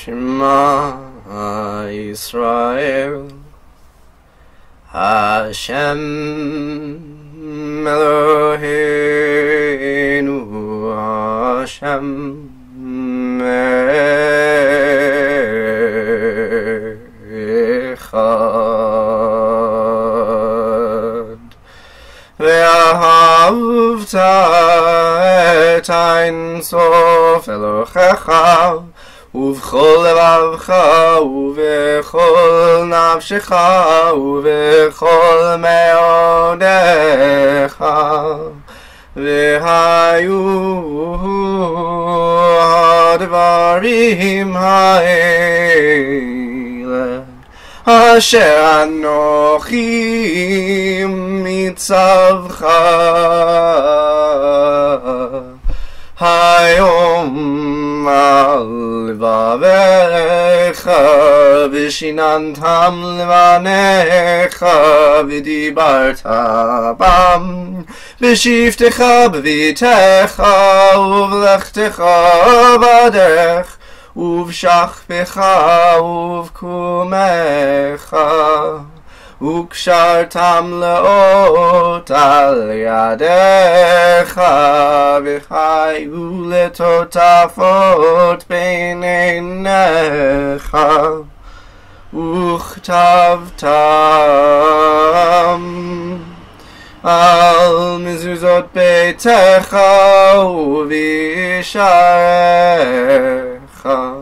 Shema Yisrael Hashem Eloheinu Hashem Echad Vahafta et ein sof Elohecha ובכל לבבך ובכל נפשך ובכל מאודך והיו הדברים האלה אשר אנוכי מצווך היום על לבביך ושיננתם לבניך ודיברת בם בשבתך בביתך ובלכתך בדרך ובשכבך ובקומך וקשרתם לאות על ידיך וחיו לטוטפות בין עיניך וכתבתם על מזוזות ביתך ובשעריך